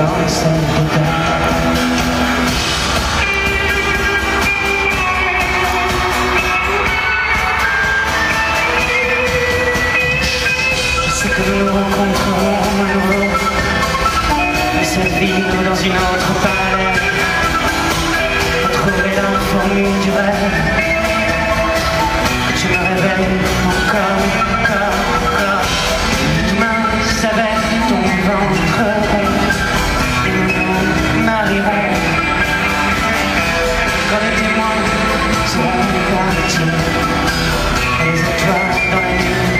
dans cette état. Je sais que nous nous rencontrerons à nouveau, mais cette vie ou dans une autre parallèle. Retrouver la formule du rêve. Je me réveille encore. Demain, ça va être ton ventre rond. Et nous nous marierons. Quand les témoins seront partis, et les étoiles dans la nuit.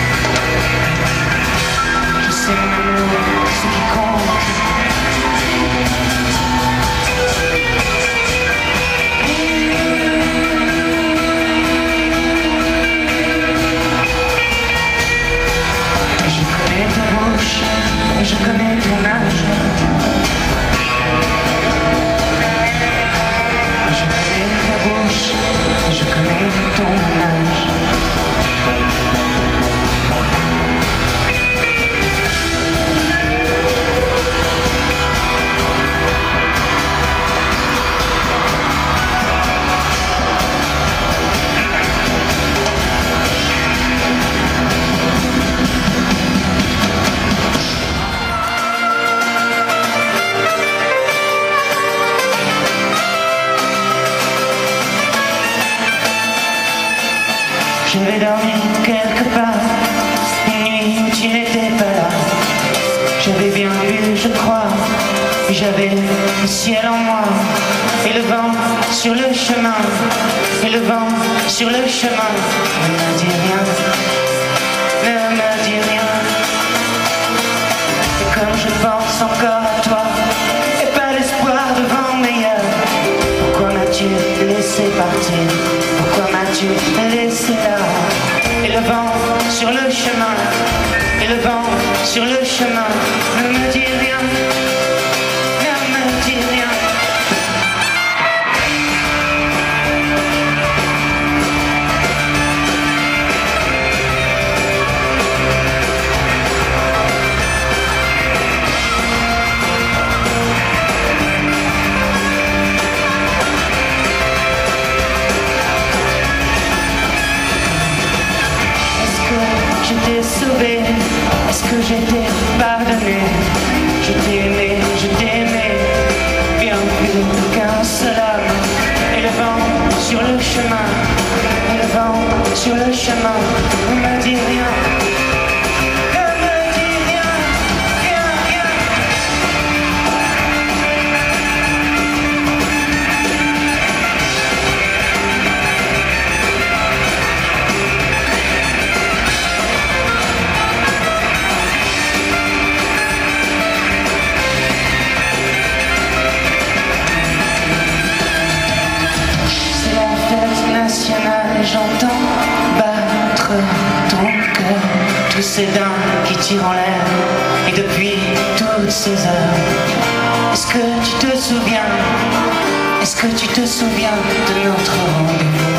Je sais mon amour, ce qui compte. Je connais ton âge. Je connais ta bouche. Je connais ton âge. J'avais dormi quelque part, une nuit où tu n'étais pas là. J'avais bien vu, je crois, j'avais le ciel en moi. Et le vent sur le chemin, et le vent sur le chemin. Ne me dis rien, ne me dis rien. Et comme je pense encore à toi, et pas d'espoir devant meilleur. Pourquoi m'as-tu laissé partir? Pourquoi m'as-tu laissé là? Et le vent sur le chemin, et le vent sur le chemin. Ne me dis rien, ne me dis rien. Je t'ai sauvé, est-ce que je t'ai pardonné? Je t'ai aimé, bien plus qu'un seul homme. Et le vent sur le chemin, et le vent sur le chemin. Ne me dis rien, ne me dis rien, rien. J'entends battre ton cœur, tous ces dingues qui tirent en l'air. Et depuis toutes ces heures, est-ce que tu te souviens de notre rendez-vous?